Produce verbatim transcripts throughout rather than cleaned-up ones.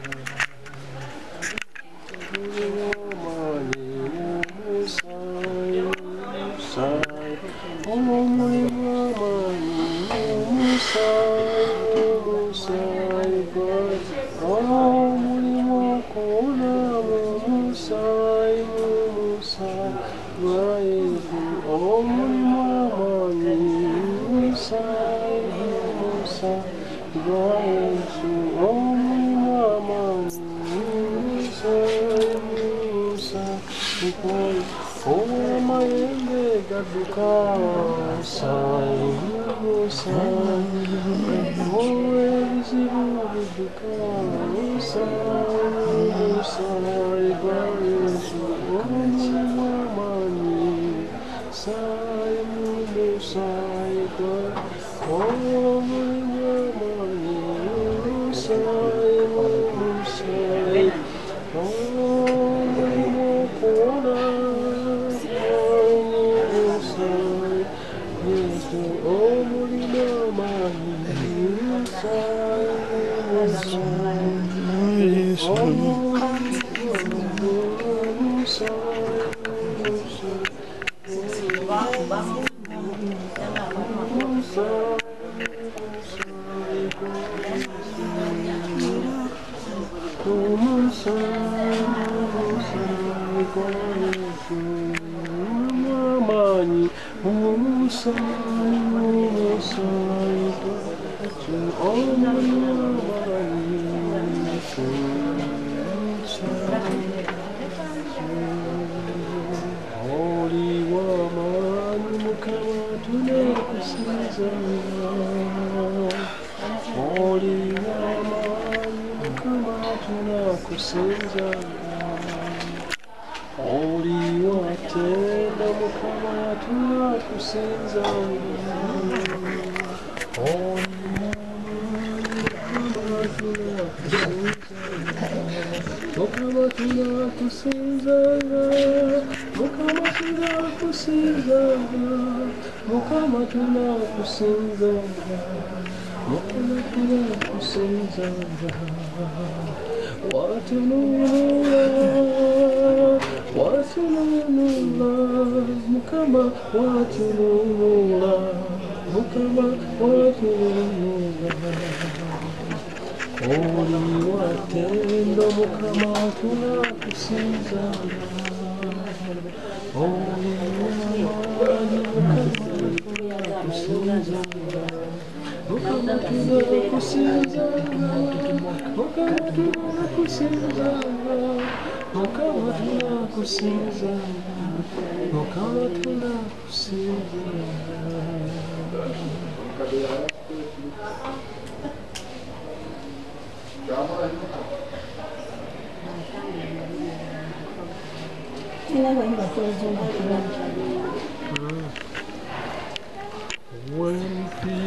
When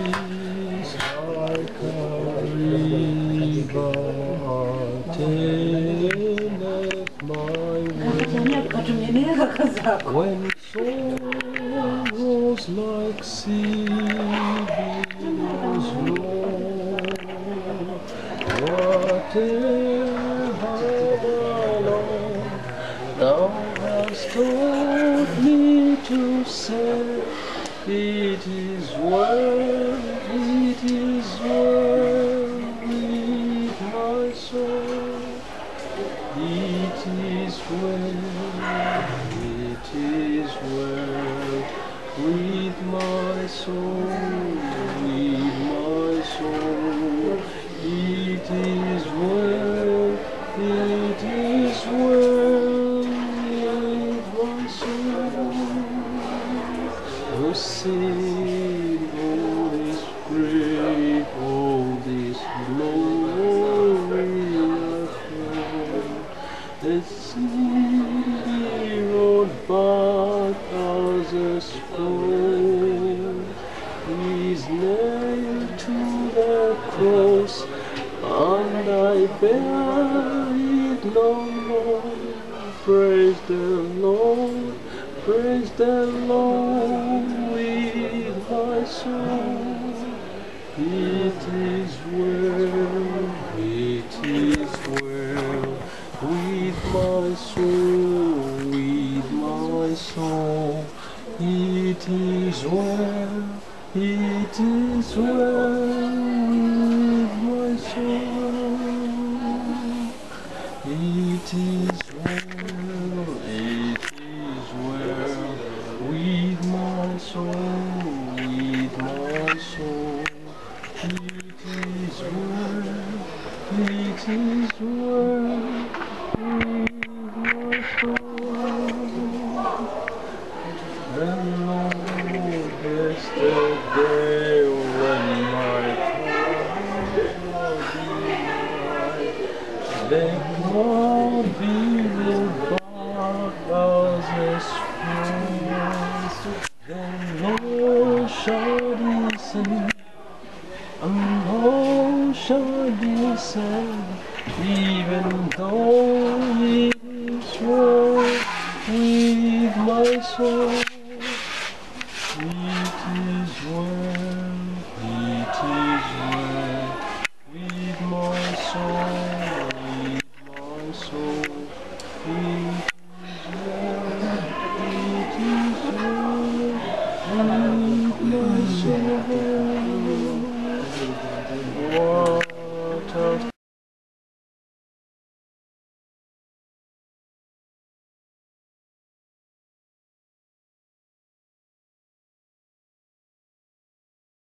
peace like a river attendeth my way, when sorrows like sea billows roll, whatever alone thou hast taught me to say, it is well, it is well with my soul. It is well, it is well with my soul, with my soul. It is well, it is well with my soul. Oh, sing all this great, all this glorious world. The sea road back as a scroll is nailed to the cross, and I bear it no more. Praise the Lord, praise the Lord with my soul. It is well, it is well. is well with my soul. It is well, it is well with my soul, with my soul. It is well, it is well with my soul. Hello, yesterday when my cloud they called me back as a spring. Then Lord shall descend, and Lord shall descend, even though it is well with my soul. It is well, it is well with my soul, with my soul. It